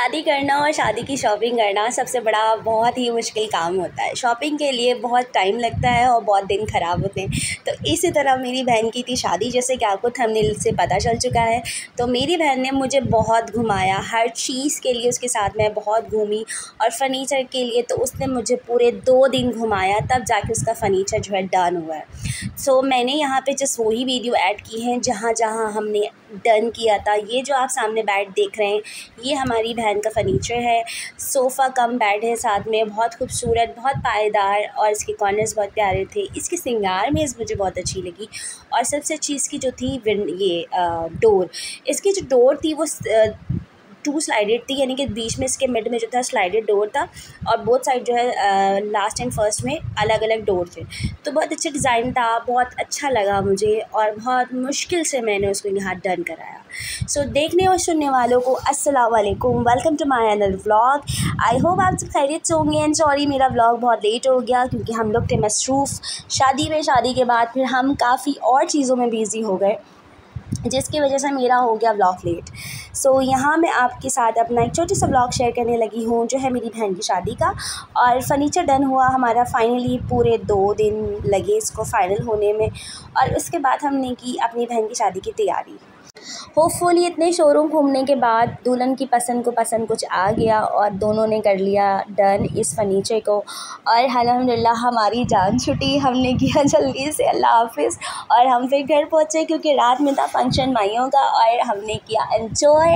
शादी करना और शादी की शॉपिंग करना सबसे बड़ा बहुत ही मुश्किल काम होता है। शॉपिंग के लिए बहुत टाइम लगता है और बहुत दिन ख़राब होते हैं। तो इसी तरह मेरी बहन की थी शादी, जैसे कि आपको थंबनेल से पता चल चुका है। तो मेरी बहन ने मुझे बहुत घुमाया, हर चीज़ के लिए उसके साथ मैं बहुत घूमी। और फ़र्नीचर के लिए तो उसने मुझे पूरे 2 दिन घुमाया, तब जाके उसका फ़र्नीचर जो है डन हुआ है। सो मैंने यहाँ पे जस्ट वही वीडियो ऐड की हैं जहाँ जहाँ हमने डन किया था। ये जो आप सामने बेड देख रहे हैं, ये हमारी बहन का फ़र्नीचर है। सोफ़ा कम बेड है, साथ में बहुत खूबसूरत, बहुत पायदार, और इसके कॉर्नर्स बहुत प्यारे थे। इसकी सिंगार मेज़ मुझे बहुत अच्छी लगी। और सबसे अच्छी इसकी जो थी ये डोर, इसकी जो डोर थी वो 2 स्लाइडेड थी, यानी कि बीच में इसके मिड में जो था स्लाइडेड डोर था, और बोथ साइड जो है लास्ट एंड फर्स्ट में अलग अलग डोर थे। तो बहुत अच्छा डिज़ाइन था, बहुत अच्छा लगा मुझे, और बहुत मुश्किल से मैंने उसको यहाँ डन कराया। सो देखने और सुनने वालों को अस्सलाम वालेकुम, welcome to my another vlog. I hope आप सब खैरियत से होंगे। एंड सॉरी मेरा व्लॉग बहुत लेट हो गया, क्योंकि हम लोग थे मसरूफ़ शादी में। शादी के बाद फिर हम काफ़ी और चीज़ों में बिज़ी हो गए, जिसकी वजह से मेरा हो गया व्लॉग लेट। सो यहाँ मैं आपके साथ अपना एक छोटा सा व्लॉग शेयर करने लगी हूँ, जो है मेरी बहन की शादी का। और फ़र्नीचर डन हुआ हमारा फाइनली, पूरे 2 दिन लगे इसको फ़ाइनल होने में। और उसके बाद हमने की अपनी बहन की शादी की तैयारी। होपफुली इतने शोरूम घूमने के बाद दुल्हन की पसंद कुछ आ गया, और दोनों ने कर लिया डन इस फ़र्नीचर को। और अल्हम्दुलिल्लाह हमारी जान छुटी, हमने किया जल्दी से अल्लाह हाफ़िज़। और हम फिर घर पहुँचे, क्योंकि रात में था फंक्शन माइयों का, और हमने किया एंजॉय।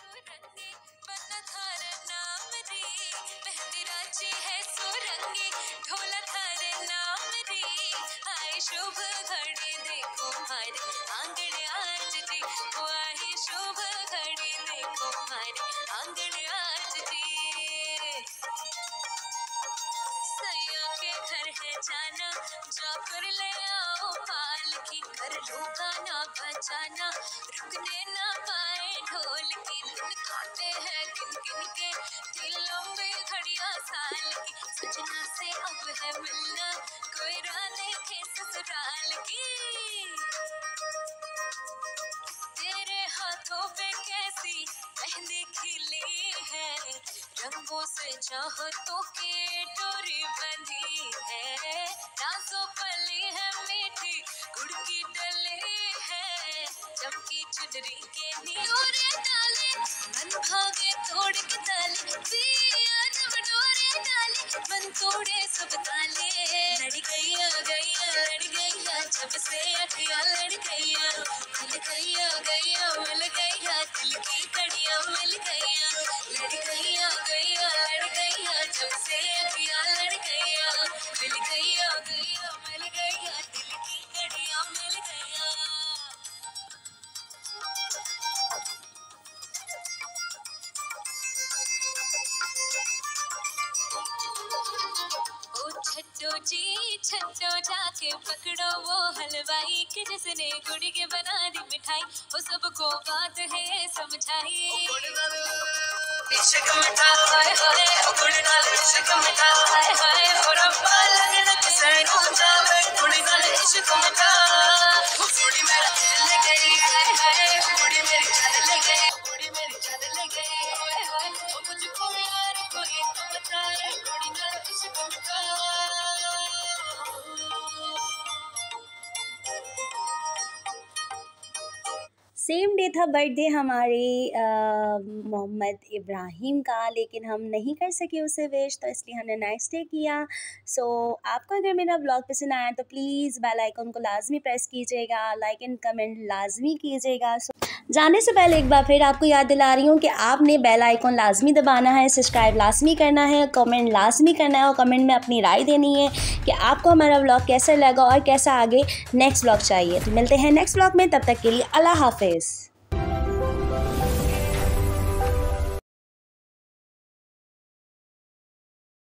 जाना जाकर ले आओ पालकी, कर लो गाना बजाना, रुकने ना पाए ढोल की। दिन खाते हैं किन किन के, दिलों में घड़ियां साल की। सजना से अब है मिलना, कोई राह देखे ससुराल की। तेरे हाथों पे कैसी मेहंदी खिली है, रंगों से चाहतों की डोरी बंधी है। नाज़ों पली है मीठी, गुड़ की डली है, चमकी चुनरी के नीरे डाले, मन भागे तोड़ के ताले, पिया जब डोरे डाले, मन तोड़े सब ताले। लड़ गैया गैया लड़ गैया, जब से अखियां लड़ गैया, मिल गैया गैया मिल गैया, दिल की कड़ियां मिल गैया। लड़ गैया गैया लड़ गैया, जब से अखियां लड़ गैया, मिल गैया गैया मिल गैया, दिल की कड़ियां मिल गैया। छट्टो जी छट्टो, जाके पकड़ो वो हलवाई के जिसने गुड़ के बना दी मिठाई, वो सबको बात है समझाई। इश्क मिठा हाय हाय, गुड़ नाल इश्क मिठा हाय हाय, और अब्बा लगन किसे नूं जावे, गुड़ नाल इश्क मिठा। गुड़ी मेरा दिल ले गई हाय हाय, गुड़ी मेरी जान ले गई, गुड़ी मेरी जान ले गई हाय हाय, मुझको यार कोई तो बता रे, गुड़ी नाल इश्क मिठा। सेम डे था बर्थडे हमारे मोहम्मद इब्राहिम का, लेकिन हम नहीं कर सके उसे विश, तो इसलिए हमने नेक्स्ट डे किया। सो आपको अगर मेरा व्लॉग पसंद आया तो प्लीज़ बेल आइकन को लाजमी प्रेस कीजिएगा, लाइक एंड कमेंट लाजमी कीजिएगा। जाने से पहले एक बार फिर आपको याद दिला रही हूँ कि आपने बेल आइकन लाजमी दबाना है, सब्सक्राइब लाजमी करना है, कमेंट लाजमी करना है, और कमेंट में अपनी राय देनी है कि आपको हमारा व्लॉग कैसा लगा और कैसा आगे नेक्स्ट व्लॉग चाहिए। तो मिलते हैं नेक्स्ट व्लॉग में, तब तक के लिए अल्लाह हाफ़िज़।